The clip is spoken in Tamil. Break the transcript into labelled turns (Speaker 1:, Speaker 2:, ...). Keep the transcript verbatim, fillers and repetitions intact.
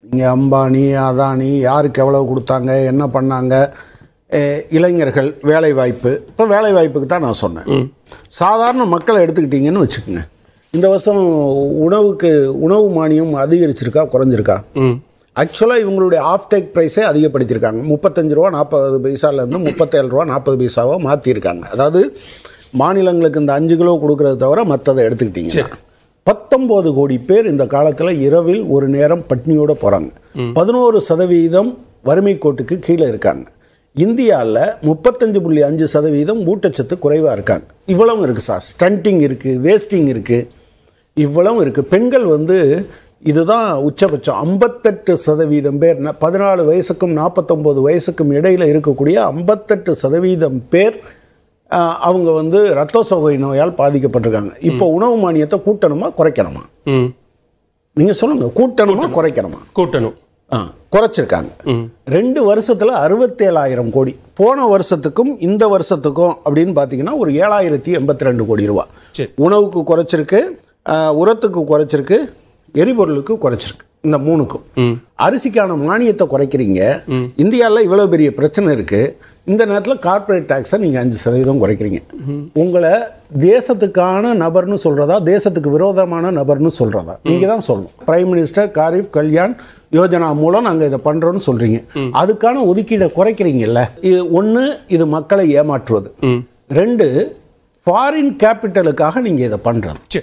Speaker 1: நீங்கள் அம்பானி அதானி யாருக்கு எவ்வளவு கொடுத்தாங்க என்ன பண்ணாங்க, இளைஞர்கள் வேலை வாய்ப்பு. இப்போ வேலை வாய்ப்புக்கு தான் நான் சொன்னேன். சாதாரண மக்களை எடுத்துக்கிட்டிங்கன்னு வச்சுக்கோங்க, இந்த வருஷம் உணவுக்கு உணவு மானியம் அதிகரிச்சிருக்கா குறைஞ்சிருக்கா? ஆக்சுவலாக இவங்களுடைய ஆஃப் டேக் ப்ரைஸே அதிகப்படுத்தியிருக்காங்க. முப்பத்தஞ்சு ரூபா நாற்பது பைசாலேருந்து முப்பத்தேழு ரூபா நாற்பது பைசாவாக மாற்றிருக்காங்க. அதாவது மாநிலங்களுக்கு இந்த அஞ்சு கிலோ கொடுக்கறத தவிர மற்றதை எடுத்துக்கிட்டிங்கன்னா பத்தொம்போது கோடி பேர் இந்த காலத்தில் இரவில் ஒரு நேரம் பட்னியோடு போகிறாங்க. பதினோரு சதவீதம் வறுமை கோட்டுக்கு கீழே இருக்காங்க. இந்தியாவில் முப்பத்தஞ்சு புள்ளி அஞ்சு சதவீதம் ஊட்டச்சத்து குறைவாக இருக்காங்க. இவ்வளவும் இருக்குது சார். ஸ்டண்டிங் இருக்குது, வேஸ்டிங் இருக்குது, இவ்வளவும் இருக்குது. பெண்கள் வந்து இதுதான் உச்சபட்சம். ஐம்பத்தெட்டு சதவீதம் பேர் பதினாலு வயசுக்கும் நாற்பத்தொம்போது வயசுக்கும் இடையில் இருக்கக்கூடிய ஐம்பத்தெட்டு சதவீதம் பேர் அவங்க வந்து ரத்த சோகை நோயால் பாதிக்கப்பட்டிருக்காங்க. இப்போ உணவு மானியத்தை கூட்டணுமா குறைக்கணுமா? நீங்கள் சொல்லுங்கள், கூட்டணுமா குறைக்கணுமா?
Speaker 2: கூட்டணும்.
Speaker 1: ஆ, குறைச்சிருக்காங்க. ரெண்டு வருஷத்தில் அறுபத்தேழாயிரம் கோடி. போன வருஷத்துக்கும் இந்த வருஷத்துக்கும் அப்படின்னு பார்த்தீங்கன்னா ஒரு ஏழாயிரத்தி எண்பத்தி ரெண்டு கோடி ரூபா உணவுக்கு குறைச்சிருக்கு, உரத்துக்கு குறைச்சிருக்கு, எரிபொருளுக்கு குறைச்சிருக்கு. இந்த மூணுக்கும் அரிசிக்கான மானியத்தை குறைக்கிறீங்க. இந்தியாவில் இவ்வளோ பெரிய பிரச்சனை இருக்குது. இந்த நேரத்தில் கார்பரேட் டேக்ஸை நீங்கள் அஞ்சு சதவீதம் குறைக்கிறீங்க. உங்களை தேசத்துக்கான நபர்னு சொல்கிறதா தேசத்துக்கு விரோதமான நபர்னு சொல்கிறதா நீங்கள் தான் சொல்லணும். பிரைம் மினிஸ்டர் காரிஃப் கல்யாண் யோஜனா மூலம் நாங்கள் இதை பண்ணுறோன்னு சொல்கிறீங்க. அதுக்கான ஒதுக்கீடை குறைக்கிறீங்கல்ல. இது ஒன்று, இது மக்களை ஏமாற்றுவது. ரெண்டு, ஃபாரின் கேபிட்டலுக்காக நீங்கள் இதை பண்ணுறது.